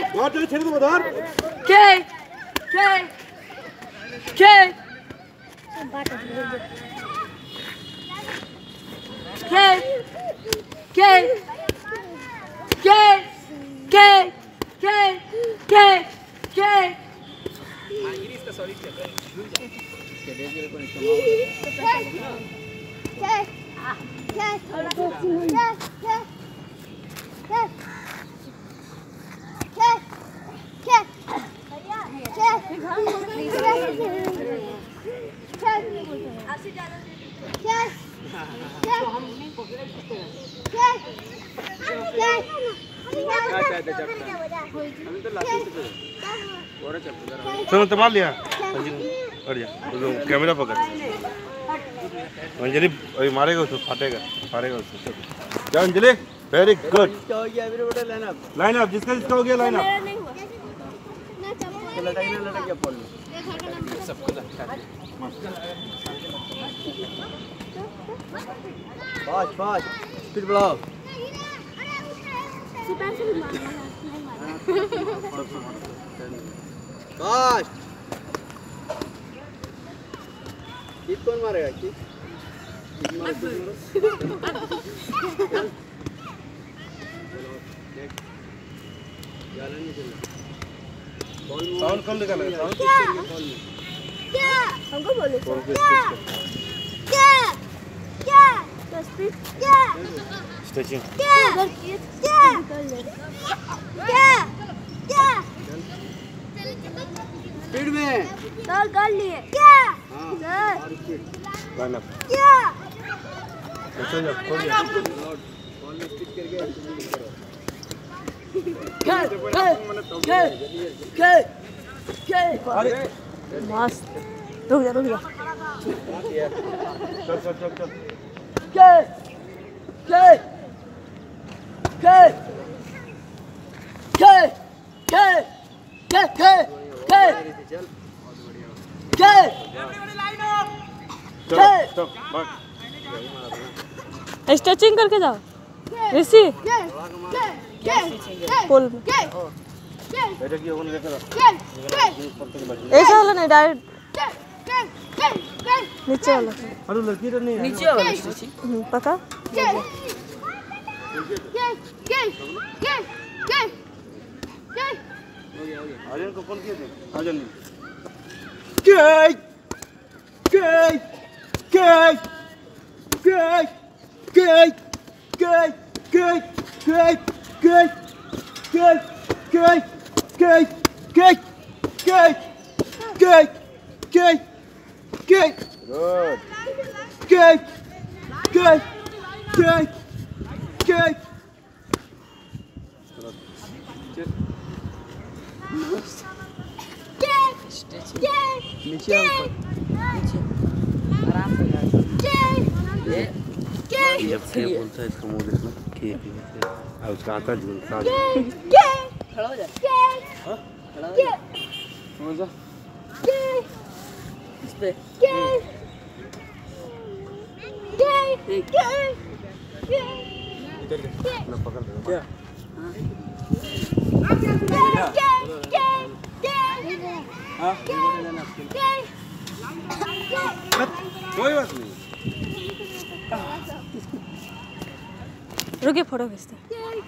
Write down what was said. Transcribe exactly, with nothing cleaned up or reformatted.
ধর তুই ছেড়ে দেবো ধর কে কে কে কে কে কে কে কে কে কে चलो तो मार लिया कैमरा पकड़ अंजलि अभी मारेगा उसको फाटेगा फाड़ेगा उसको जाओ Anjali very good line up जिसका जिसका हो गया line up fast fast speed बढ़ाओ फास्ट किक कौन मारेगा किक साउंड कम निकाल साउंड क्या हमको बोलो क्या क्या क्या स्पीड क्या स्ट्रेचिंग क्या क्या क्या क्या स्पीड में सर कर लिए क्या हाँ सर लाइन अप क्या चल जा खोल जा बॉल में स्टिक करके के के के के अरे मस्त रुक जा रुक जा चल चल चल चल के के के के के के के के चल के चल स्टॉप भाग स्ट्रेचिंग करके जाओ ऋषि पुल बेटा की होने लेकर ऐसा वाला नहीं डायरेक्ट नीचे वाला अरे लड़की तो नहीं है नीचे वाला स्ट्रेचिंग हम्म, पका आर्यन को कॉल किए थे आर्यन के के के के के के के के के के के के के के के के के गुड के के के के नीचे ये क्या बोलता है इसका मुंह देखना के और उसका आता झूलता खड़ा हो जा हां खड़ा हो जा हो जा इस पे इधर ना पकड़ क्या हाँ कोई बात नहीं रुके फोटो खींचते